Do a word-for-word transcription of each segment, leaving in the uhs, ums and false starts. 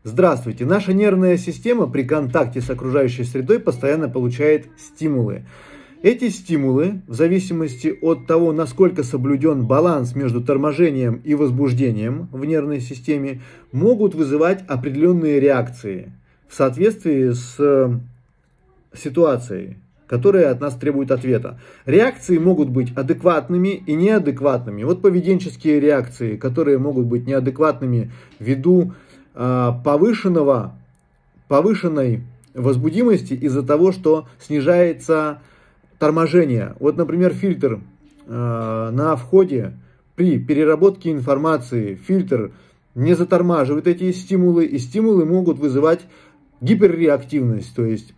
Здравствуйте! Наша нервная система при контакте с окружающей средой постоянно получает стимулы. Эти стимулы, в зависимости от того, насколько соблюден баланс между торможением и возбуждением в нервной системе, могут вызывать определенные реакции в соответствии с ситуацией, которая от нас требует ответа. Реакции могут быть адекватными и неадекватными. Вот поведенческие реакции, которые могут быть неадекватными ввиду э, повышенного, повышенной возбудимости из-за того, что снижается торможение. Вот, например, фильтр э, на входе при переработке информации, фильтр не затормаживает эти стимулы, и стимулы могут вызывать гиперреактивность, то есть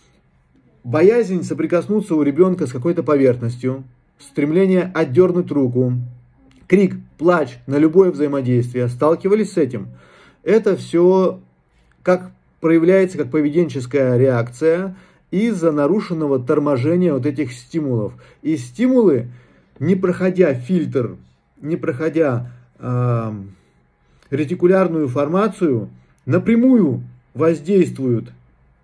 боязнь соприкоснуться у ребенка с какой-то поверхностью, стремление отдернуть руку, крик, плач на любое взаимодействие. Сталкивались с этим? Это все как проявляется как поведенческая реакция из-за нарушенного торможения вот этих стимулов. И стимулы, не проходя фильтр, не проходя э, ретикулярную формацию, напрямую воздействуют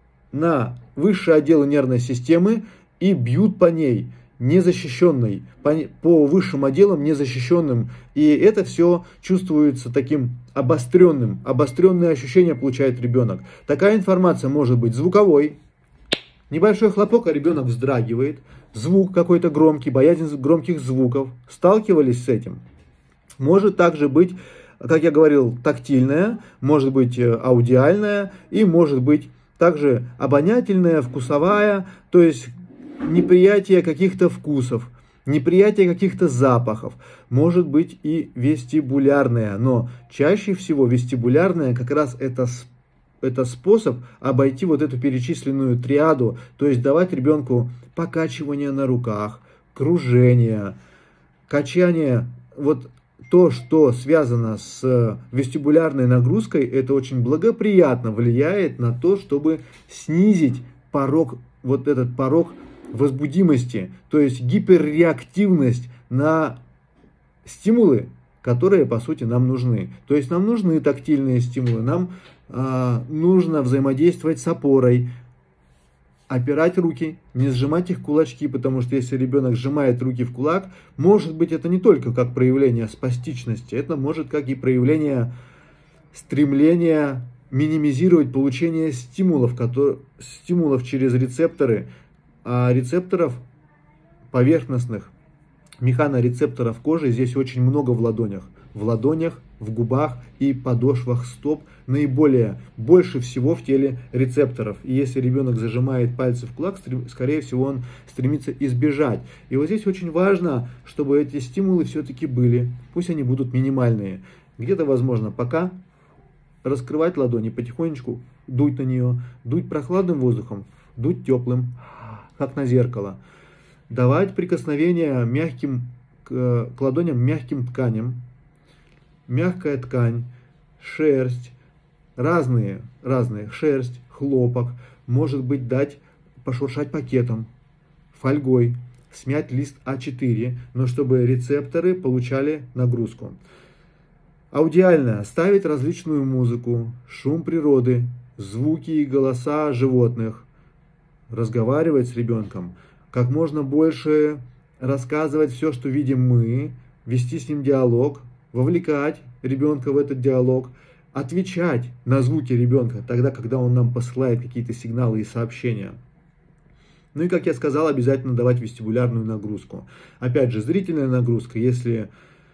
на высшие отделы нервной системы и бьют по ней, незащищенной, по, по высшим отделам незащищенным. И это все чувствуется таким обостренным, обостренные ощущения получает ребенок. Такая информация может быть звуковой, небольшой хлопок, а ребенок вздрагивает, звук какой-то громкий, боязнь громких звуков. Сталкивались с этим? Может также быть, как я говорил, тактильная, может быть аудиальная и может быть также обонятельная, вкусовая, то есть неприятие каких-то вкусов, неприятие каких-то запахов, может быть и вестибулярная, но чаще всего вестибулярная как раз это, это способ обойти вот эту перечисленную триаду, то есть давать ребенку покачивание на руках, кружение, качание, вот то, что связано с вестибулярной нагрузкой, это очень благоприятно влияет на то, чтобы снизить порог, вот этот порог возбудимости, то есть гиперреактивность на стимулы, которые, по сути, нам нужны. То есть нам нужны тактильные стимулы, нам э, нужно взаимодействовать с опорой, опирать руки, не сжимать их в кулачки, потому что если ребенок сжимает руки в кулак, может быть это не только как проявление спастичности, это может как и проявление стремления минимизировать получение стимулов, которые, стимулов через рецепторы, а рецепторов поверхностных, механорецепторов кожи здесь очень много в ладонях. В ладонях, в губах и подошвах стоп наиболее, больше всего в теле рецепторов. И если ребенок зажимает пальцы в кулак, скорее всего он стремится избежать. И вот здесь очень важно, чтобы эти стимулы все-таки были, пусть они будут минимальные. Где-то, возможно, пока раскрывать ладони, потихонечку дуть на нее, дуть прохладным воздухом, дуть теплым, как на зеркало. Давать прикосновение мягким, к, к ладоням мягким тканям. Мягкая ткань, шерсть, разные, разные, шерсть, хлопок, может быть дать пошуршать пакетом, фольгой, смять лист а четыре, но чтобы рецепторы получали нагрузку. Аудиально ставить различную музыку, шум природы, звуки и голоса животных, разговаривать с ребенком, как можно больше рассказывать все, что видим мы, вести с ним диалог, вовлекать ребенка в этот диалог, отвечать на звуки ребенка тогда, когда он нам посылает какие-то сигналы и сообщения. Ну и, как я сказал, обязательно давать вестибулярную нагрузку. Опять же, зрительная нагрузка, если,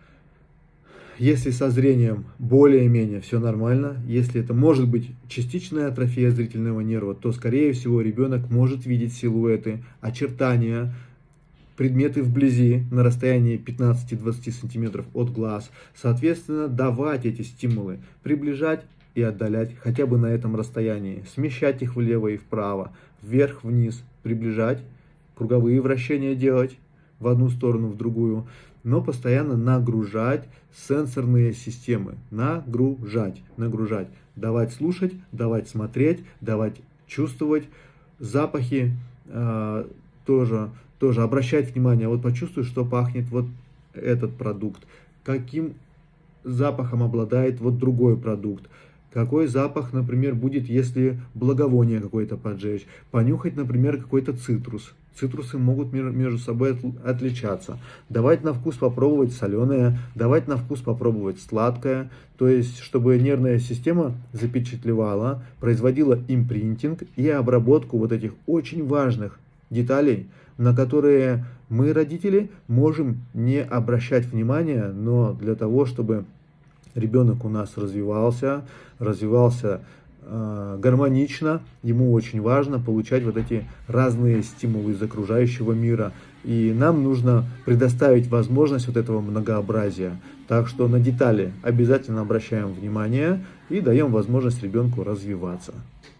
если со зрением более-менее все нормально, если это может быть частичная атрофия зрительного нерва, то, скорее всего, ребенок может видеть силуэты, очертания, предметы вблизи на расстоянии пятнадцати-двадцати сантиметров от глаз. Соответственно, давать эти стимулы, приближать и отдалять хотя бы на этом расстоянии, смещать их влево и вправо, вверх-вниз, приближать, круговые вращения делать в одну сторону, в другую, но постоянно нагружать сенсорные системы, нагружать, нагружать, давать слушать, давать смотреть, давать чувствовать, запахи э, тоже, тоже обращать внимание, вот почувствуй, что пахнет вот этот продукт, каким запахом обладает вот другой продукт, какой запах, например, будет, если благовоние какое-то поджечь, понюхать, например, какой-то цитрус. Цитрусы могут между собой отличаться. Давать на вкус попробовать соленое, давать на вкус попробовать сладкое. То есть, чтобы нервная система запечатлевала, производила импринтинг и обработку вот этих очень важных деталей, на которые мы, родители, можем не обращать внимания, но для того, чтобы ребенок у нас развивался, развивался э, гармонично, ему очень важно получать вот эти разные стимулы из окружающего мира. И нам нужно предоставить возможность вот этого многообразия. Так что на детали обязательно обращаем внимание и даем возможность ребенку развиваться.